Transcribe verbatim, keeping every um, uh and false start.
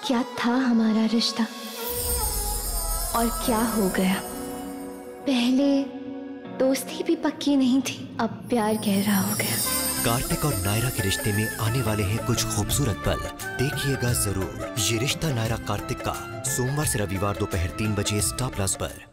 क्या था हमारा रिश्ता और क्या हो गया। पहले दोस्ती भी पक्की नहीं थी, अब प्यार गहरा हो गया। कार्तिक और नायरा के रिश्ते में आने वाले हैं कुछ खूबसूरत पल, देखिएगा जरूर। ये रिश्ता नायरा कार्तिक का सोमवार से रविवार दोपहर तीन बजे स्टार प्लस पर।